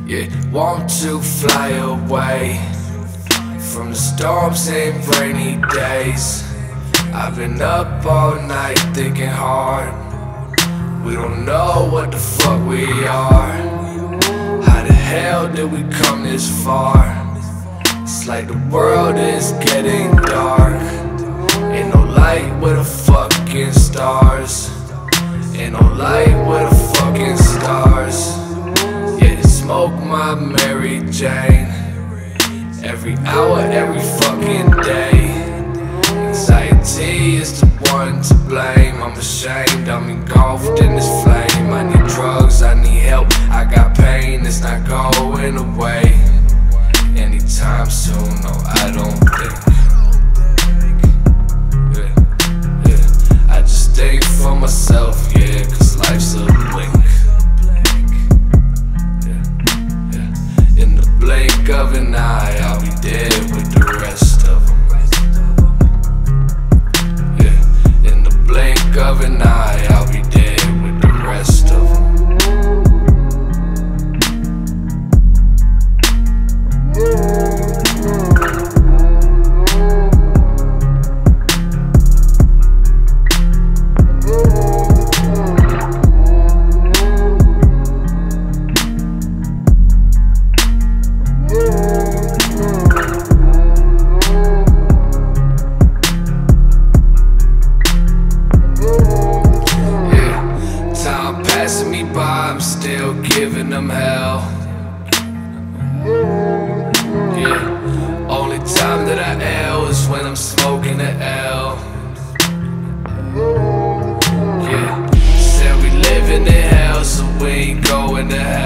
Yeah, want to fly away from the storms and rainy days. I've been up all night thinking hard. We don't know what the fuck we are. How the hell did we come this far? It's like the world is getting dark. Ain't no light with the fucking stars. Ain't no light with the fucking stars. Yeah, they smoke my Mary Jane every hour, every fucking day. Anxiety is the one to blame. I'm ashamed, I'm engulfed in this flame. I need drugs, I need help, I got pain, it's not going away anytime soon, no I don't think. I just think for myself, yeah, cause life's a blink. In the blink of an eye, I'll be dead with the rest of them. Yeah, in the blink of an eye, I'll be dead with the rest of them. Passing me by, I'm still giving them hell. Yeah, only time that I L is when I'm smoking the L. Yeah, said we living in hell, so we ain't going to hell.